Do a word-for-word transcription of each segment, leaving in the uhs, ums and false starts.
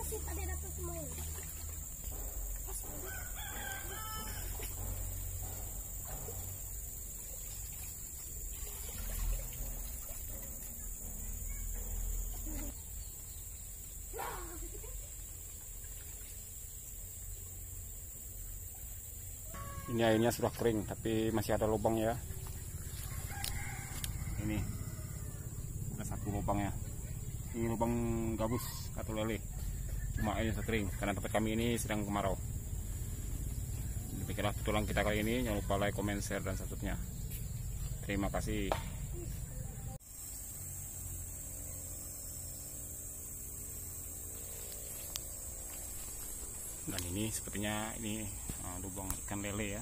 masih ada dapat semua. Ini airnya sudah kering, tapi masih ada lubang ya. Ini ada satu lubangnya. Ini lubang gabus atau lele. Cuma airnya sudah kering karena tempat kami ini sedang kemarau. Demikianlah petualang kita kali ini. Jangan lupa like, comment, share, dan subscribe-nya. Terima kasih. Dan ini sepertinya ini uh, lubang ikan lele ya.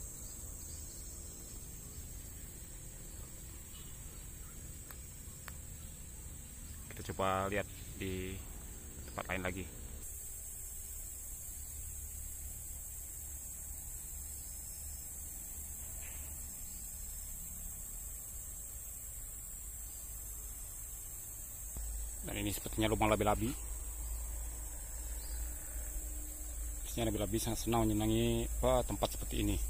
Kita coba lihat di tempat lain lagi. Dan ini sepertinya lubang labi-labi. Labi-labi sangat senang menyenangi apa, tempat seperti ini.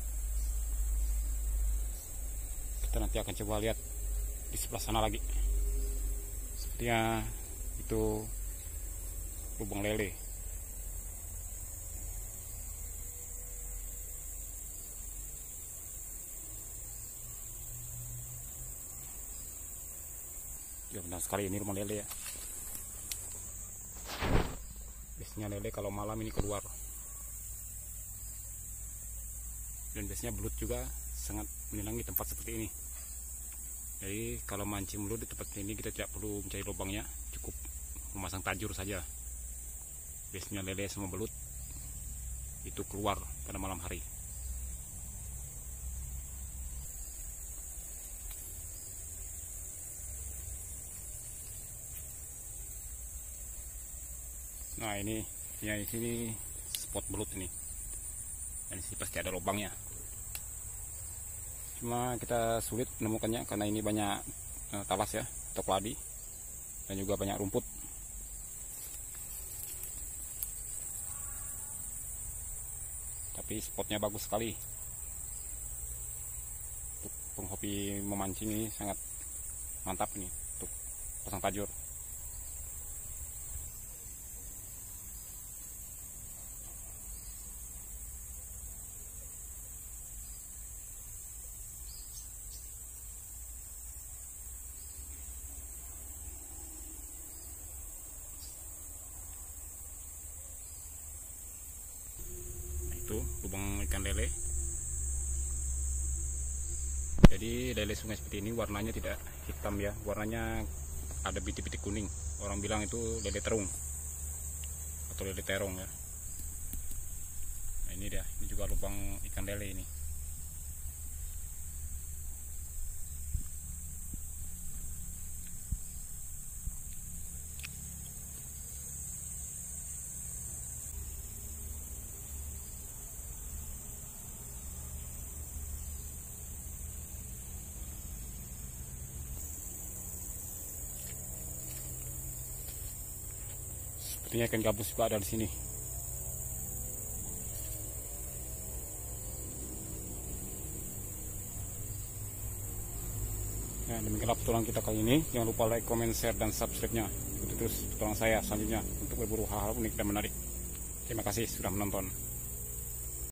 Kita nanti akan coba lihat di sebelah sana lagi. Sepertinya itu lubang lele. Ya benar sekali, ini lubang lele ya. Biasanya lele kalau malam ini keluar. Dan biasanya belut juga sangat menyenangi tempat seperti ini. Jadi kalau mancing belut di tempat ini kita tidak perlu mencari lubangnya, cukup memasang tajur saja. Biasanya lele sama belut itu keluar pada malam hari. Nah ini, ya di sini spot belut ini. Dan di sini pasti ada lubangnya. Cuma kita sulit menemukannya karena ini banyak uh, talas ya, atau keladi, dan juga banyak rumput. Tapi spotnya bagus sekali. Untuk penghobi memancing ini sangat mantap ini untuk pasang tajur. Lubang ikan lele. Jadi lele sungai seperti ini warnanya tidak hitam ya, warnanya ada bintik-bintik kuning. Orang bilang itu lele terung atau lele terong ya. Nah ini dia, ini juga lubang ikan lele ini. Sepertinya ikan gabus juga ada di sini. Ya, demikianlah petualang kita kali ini. Jangan lupa like, comment, share, dan subscribe-nya. Ikuti terus petualang saya selanjutnya untuk berburu hal-hal unik dan menarik. Terima kasih sudah menonton.